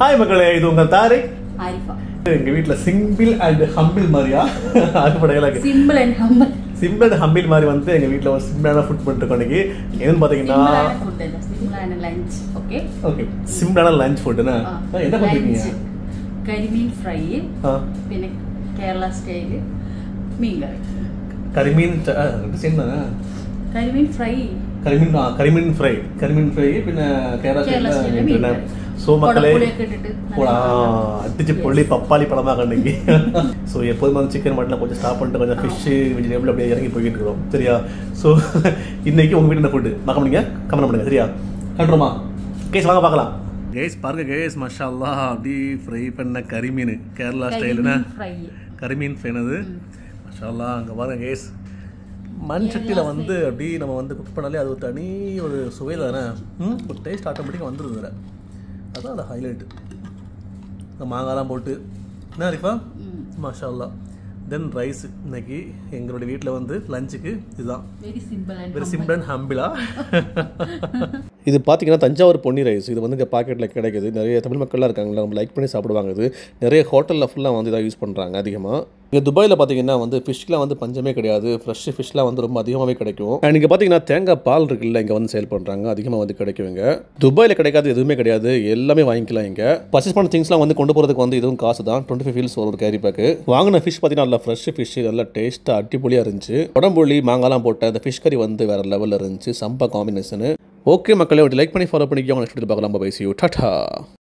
Hi மக்களே, இது உங்கள் தாரிக் ஆரிஃபா. எங்க வீட்ல சிம்பிள் அண்ட் ஹம்பிள் மாதிரியா அது படையலாக simple and humble. Simple and humble மாதிரி வந்து எங்க வீட்ல ஒரு சிம்பிளான ஃபுட் பண்ணிட்டு இன்னைக்கு என்னன்னு பாத்தீங்கன்னா சிம்பிளான லஞ்ச். ஓகே ஓகே சிம்பிளான லஞ்ச் ஃபுட்னா என்ன பண்றீங்க? കരിമീൻ ഫ്രൈ പിന്നെ കേരള സ്റ്റൈൽ മീൻ കറി. കരിമീൻ சேம் தானே? കരിമീൻ ഫ്രൈ പിന്നെ കേരള സ്റ്റൈൽ சோ மக்களே அடிச்சு பொள்ளி பப்பாளி பழமா கண்ணுக்கு ஸோ எப்போதும் வந்து சிக்கன் மட்டனில் கொஞ்சம் ஸ்டாப் பண்ணிட்டு கொஞ்சம் ஃபிஷ் வெஜிடபிள் அப்படியே இறங்கி போய்கிட்டு இருக்கிறோம் சரியா. ஸோ இன்னைக்கு உங்கள் வீட்டில் ஃபுட்டு பார்க்க முடியுங்க கமெண்ட் பண்ணுங்க சரியா. கண்டுருமா கேஸ் வாங்க பார்க்கலாம். கேஸ் பாருங்க கேஸ் மஷா அல்லாஹ் அப்படி ஃப்ரை பண்ண கரிமீன் கேரளா ஸ்டைலுன்னா கரிமீன் ஃப்ரைனது மஷா அல்லாஹ். அங்கே பாருங்க கேஸ் மண் சட்டியில் வந்து அப்படி நம்ம வந்து குக் பண்ணாலே அது ஒரு தனி ஒரு சுவையில் தானே ஒரு டேஸ்ட் ஆட்டோமேட்டிக்காக வந்துடுது வேறு. அதான் அந்த ஹைலைட்டு. இந்த மாங்காய்லாம் போட்டு என்ன அரிஃபா மாஷா அல்லாஹ். தென் ரைஸ் இன்னைக்கு எங்களுடைய வீட்டில் வந்து லஞ்சுக்கு இதுதான் வெரி சிம்பிள் அண்ட் ஹம்பிளா. இது பார்த்தீங்கன்னா தஞ்சாவூர் பொன்னி ரைஸ். இது வந்து இங்கே பாக்கெட்டில் கிடைக்குது. நிறைய தமிழ் மக்கள்லாம் இருக்காங்களா, நம்ம லைக் பண்ணி சாப்பிடுவாங்க. இது நிறைய ஹோட்டலில் ஃபுல்லாக வந்து இதாக யூஸ் பண்ணுறாங்க அதிகமாக. இங்கே துபாயில் பார்த்தீங்கன்னா வந்து ஃபிஷ்லாம் வந்து பஞ்சமே கிடையாது. ஃப்ரெஷ் ஃபிஷ்லாம் வந்து ரொம்ப அதிகமாகவே கிடைக்கும். அண்ட் இங்கே பார்த்தீங்கன்னா தேங்காய் பால் இருக்குல்ல இங்கே வந்து சேல் பண்ணுறாங்க, அதிகமாக வந்து கிடைக்கும். இங்கே துபாயில் கிடைக்காது எதுவுமே கிடையாது, எல்லாமே வாங்கிக்கலாம். இங்கே பர்ச்சேஸ் பண்ண திங்ஸ்லாம் வந்து கொண்டு போகிறதுக்கு வந்து இதுவும் காசு தான். 25 ஃபீல்ஸ் ஒரு கேரி பேக்கு. வாங்கின ஃபிஷ் பார்த்தீங்கன்னா நல்லா ஃப்ரெஷ் ஃபிஷ், நல்லா டேஸ்ட்டாக அடிப்பொலியாக இருந்துச்சு. உடம்புள்ளி மாங்காலாம் போட்ட அந்த ஃபிஷ் கறி வந்து வேறு லெவலில் இருந்துச்சு. சம்பா காம்பினேஷனு. ஓகே மக்களே, லைக் பண்ணி ஃபாலோ பண்ணிக்கோங்க. நெக்ஸ்ட் வீடியோவில் பார்க்கலாம். Bye see you Tata.